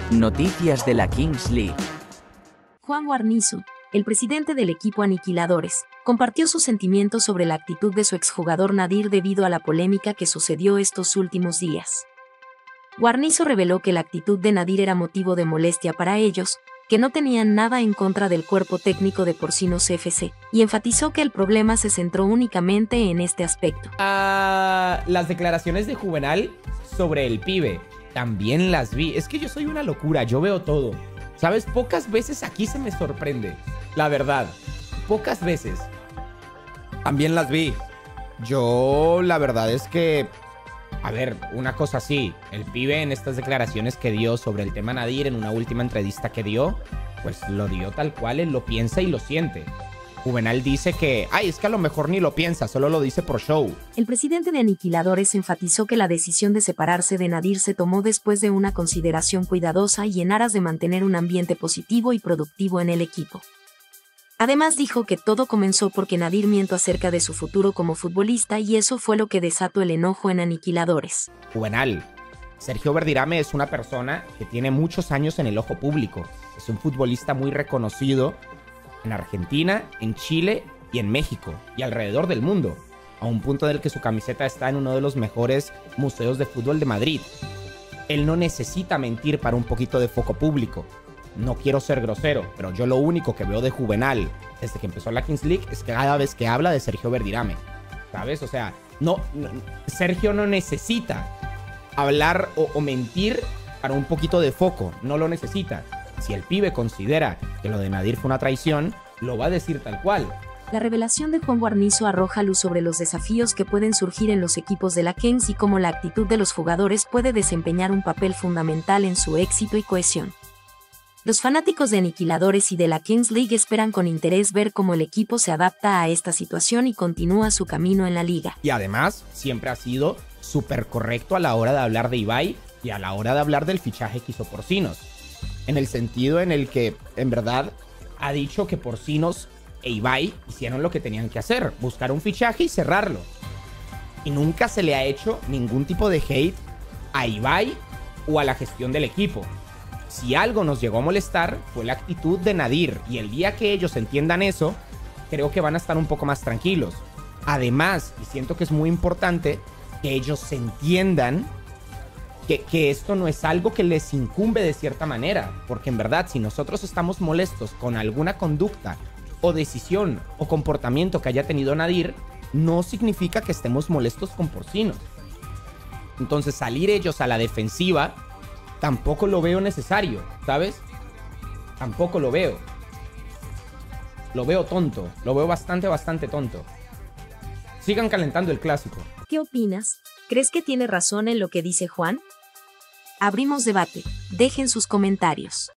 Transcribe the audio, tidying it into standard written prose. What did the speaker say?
Noticias de la Kings League. Juan Guarnizo, el presidente del equipo Aniquiladores, compartió sus sentimientos sobre la actitud de su exjugador Nadir debido a la polémica que sucedió estos últimos días. Guarnizo reveló que la actitud de Nadir era motivo de molestia para ellos, que no tenían nada en contra del cuerpo técnico de Porcinos FC, y enfatizó que el problema se centró únicamente en este aspecto. Las declaraciones de Juvenal sobre el pibe, también las vi. Es que yo soy una locura, yo veo todo. ¿Sabes? Pocas veces aquí se me sorprende. La verdad, pocas veces. También las vi. Yo, la verdad es que... A ver, una cosa sí, el pibe en estas declaraciones que dio sobre el tema Nadir en una última entrevista que dio, pues lo dio tal cual él lo piensa y lo siente. Juvenal dice que, es que a lo mejor ni lo piensa, solo lo dice por show. El presidente de Aniquiladores enfatizó que la decisión de separarse de Nadir se tomó después de una consideración cuidadosa y en aras de mantener un ambiente positivo y productivo en el equipo. Además dijo que todo comenzó porque Nadir miente acerca de su futuro como futbolista y eso fue lo que desató el enojo en Aniquiladores. Juvenal, Sergio Verdirame es una persona que tiene muchos años en el ojo público. Es un futbolista muy reconocido en Argentina, en Chile y en México y alrededor del mundo, a un punto del que su camiseta está en uno de los mejores museos de fútbol de Madrid. Él no necesita mentir para un poquito de foco público. No quiero ser grosero, pero yo lo único que veo de Juvenal desde que empezó la Kings League es que cada vez que habla de Sergio Verdirame, ¿sabes? O sea, Sergio no necesita hablar o mentir para un poquito de foco, no lo necesita. Si el pibe considera que lo de Nadir fue una traición, lo va a decir tal cual. La revelación de Juan Guarnizo arroja luz sobre los desafíos que pueden surgir en los equipos de la Kings y cómo la actitud de los jugadores puede desempeñar un papel fundamental en su éxito y cohesión. Los fanáticos de Aniquiladores y de la Kings League esperan con interés ver cómo el equipo se adapta a esta situación y continúa su camino en la liga. Y además, siempre ha sido súper correcto a la hora de hablar de Ibai y a la hora de hablar del fichaje que hizo Porcinos. En el sentido en el que, en verdad, ha dicho que Porcinos e Ibai hicieron lo que tenían que hacer, buscar un fichaje y cerrarlo. Y nunca se le ha hecho ningún tipo de hate a Ibai o a la gestión del equipo. Si algo nos llegó a molestar fue la actitud de Nadir, y el día que ellos entiendan eso, creo que van a estar un poco más tranquilos. Además, y siento que es muy importante, que ellos entiendan que esto no es algo que les incumbe de cierta manera, porque en verdad, si nosotros estamos molestos con alguna conducta o decisión o comportamiento que haya tenido Nadir, no significa que estemos molestos con Porcinos. Entonces, salir ellos a la defensiva tampoco lo veo necesario, ¿sabes? Tampoco lo veo. Lo veo tonto. Lo veo bastante tonto. Sigan calentando el clásico. ¿Qué opinas? ¿Crees que tiene razón en lo que dice Juan? Abrimos debate. Dejen sus comentarios.